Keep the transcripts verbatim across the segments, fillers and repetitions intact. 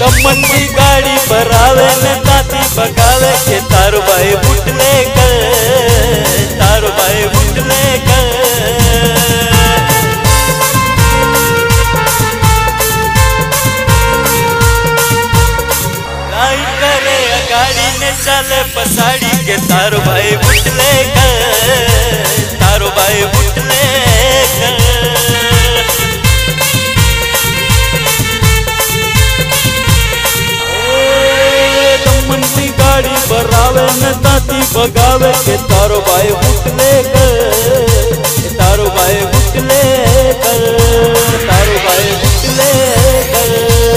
दमन की गाड़ी पर आवे ने ताती बगावे के तारो भाई बुटले कर, तारो भाई बुटले कर। लाइन करे गाड़ी ने चले पसाड़ी के तारो भाई बुटले कर, तारो भाई बुटले कर। गाड़ी बरावे न ताती बगावे के तारो भाई बुटले कर, तारो भाई बुटले कर, तारो भाई बुटले कर।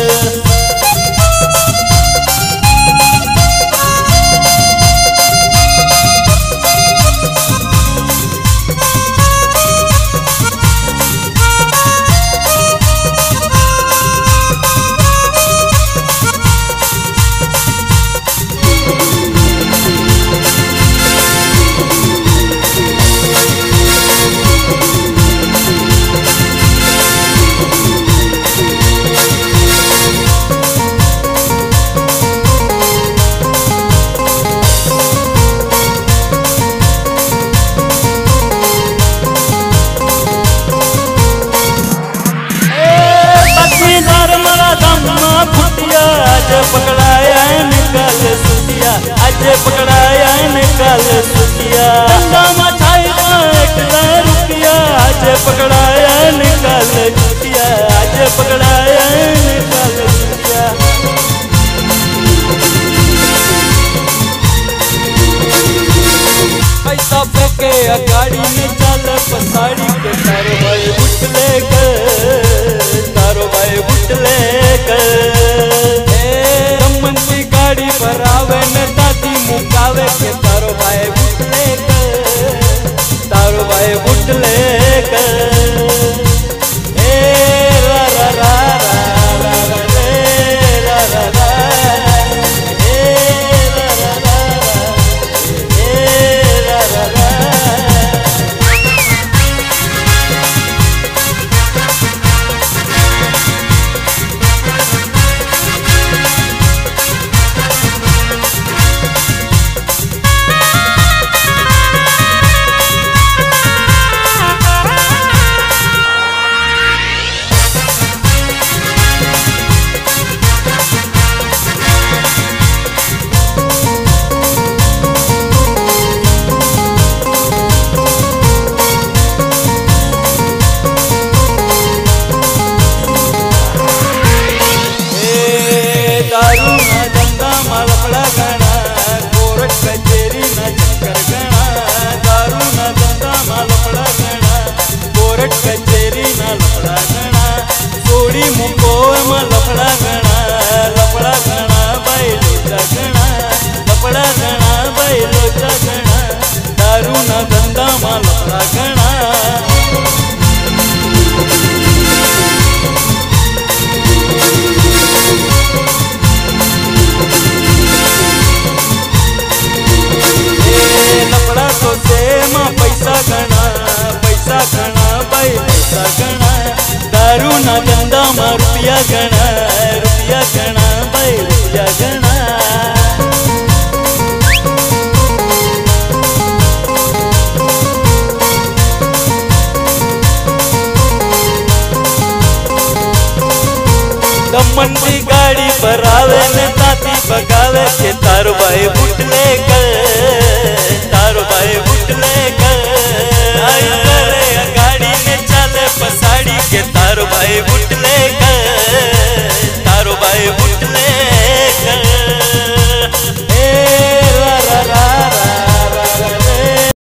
आज पकड़ाया निकाल सुतिया, आज पकड़ाया निकाल सुतिया। धंधा मचाई एकला रुपया, आज पकड़ाया निकाल सुतिया, आज पकड़ाया निकाल सुतिया। पैसा फेंके गाड़ी में चल पसाड़ी के तारो भाई बुटले कर, तारो भाई बुटले कर। गाड़ी पर आवे न ताती मुकावे के तारो भाई बुटले कर, तारो भाई बुटले कर। ए रा रा रा रा रा रे रा रा रा, ए रा रा रा ए रा रा रा। दारू न धंधा माल पड़ा गणा, कोर्ट कचेरी न चक्कर गणा। दारू न धंधा माल पड़ा गणा, कोर्ट कचेरी न लफड़ा गणा। सोड़ी मुको में लफड़ा गणा, लफड़ा गणा भाई लोचा गणा, लफड़ा गणा भाई लोचा गणा। दारू न धंधा माल लफड़ा गणा। पैसा गणा, पैसा गणा भाई पैसा गणा। दारू ना धंधा में रुपया गणा, रुपया गणा भाई रुपया गणा। दमन की गाड़ी पर आवे न ताती बगावे के तारो भाई बुटले कर, तारो भाई बुटले कर। गाड़ी ने चले पसाड़ी के तारो भाई बुटले कर।